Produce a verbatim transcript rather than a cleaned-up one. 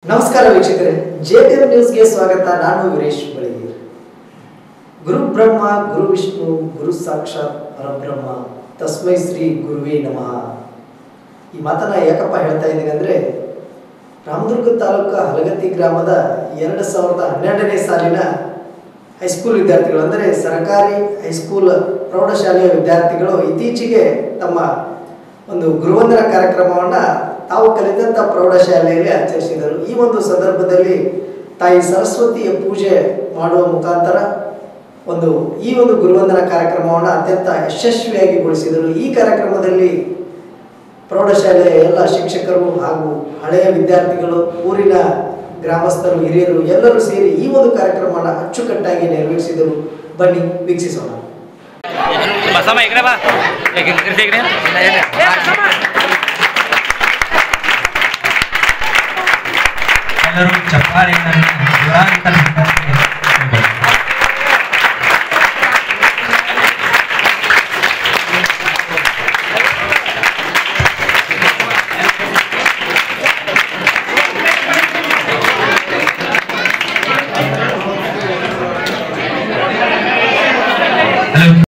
ನಮಸ್ಕಾರ ವೀಕ್ಷಕರೇ, ಜೆಟಿಎಂ ನ್ಯೂಸ್ಗೆ ಸ್ವಾಗತ. ನಾನು ವೀರೇಶ್ ಬಳಿಗೇರ್. ಗುರು ಬ್ರಹ್ಮ ಗುರು ವಿಷ್ಣು ಗುರು ಸಾಕ್ಷಾತ್ ಪರಬ್ರಹ್ಮ ತಸ್ಮೈ ಶ್ರೀ ಗುರುವೇ ನಮಃ. ಈ ಮಾತನ್ನ ಯಾಕಪ್ಪ ಹೇಳ್ತಾ ಇದ್ದೀನಿ ಅಂದರೆ, ರಾಮದುರ್ಗ ತಾಲೂಕು ಹಲಗತ್ತಿ ಗ್ರಾಮದ ಎರಡು ಸಾವಿರದ ಹನ್ನೆರಡನೇ ಸಾಲಿನ ಹೈಸ್ಕೂಲ್ ವಿದ್ಯಾರ್ಥಿಗಳು ಅಂದರೆ ಸರ್ಕಾರಿ ಹೈಸ್ಕೂಲ್ ಪ್ರೌಢಶಾಲೆಯ ವಿದ್ಯಾರ್ಥಿಗಳು ಇತ್ತೀಚೆಗೆ ತಮ್ಮ ಒಂದು ಗುರುವಂದನ ಕಾರ್ಯಕ್ರಮವನ್ನು ತಾವು ಕಲಿತಂಥ ಪ್ರೌಢಶಾಲೆಯಲ್ಲಿ ಆಚರಿಸಿದರು. ಈ ಒಂದು ಸಂದರ್ಭದಲ್ಲಿ ತಾಯಿ ಸರಸ್ವತಿಯ ಪೂಜೆ ಮಾಡುವ ಮುಖಾಂತರ ಒಂದು ಈ ಒಂದು ಗುರುವಂದನ ಕಾರ್ಯಕ್ರಮವನ್ನು ಅತ್ಯಂತ ಯಶಸ್ವಿಯಾಗಿಗೊಳಿಸಿದರು. ಈ ಕಾರ್ಯಕ್ರಮದಲ್ಲಿ ಪ್ರೌಢಶಾಲೆಯ ಎಲ್ಲ ಶಿಕ್ಷಕರು ಹಾಗೂ ಹಳೆಯ ವಿದ್ಯಾರ್ಥಿಗಳು, ಊರಿನ ಗ್ರಾಮಸ್ಥರು, ಹಿರಿಯರು ಎಲ್ಲರೂ ಸೇರಿ ಈ ಒಂದು ಕಾರ್ಯಕ್ರಮವನ್ನು ಅಚ್ಚುಕಟ್ಟಾಗಿ ನೆರವೇರಿಸಿದರು. ಬನ್ನಿ ವೀಕ್ಷಿಸೋಣ. ಎಲ್ಲರೂ ಚಪ್ಪಾಳೆಯನ್ನು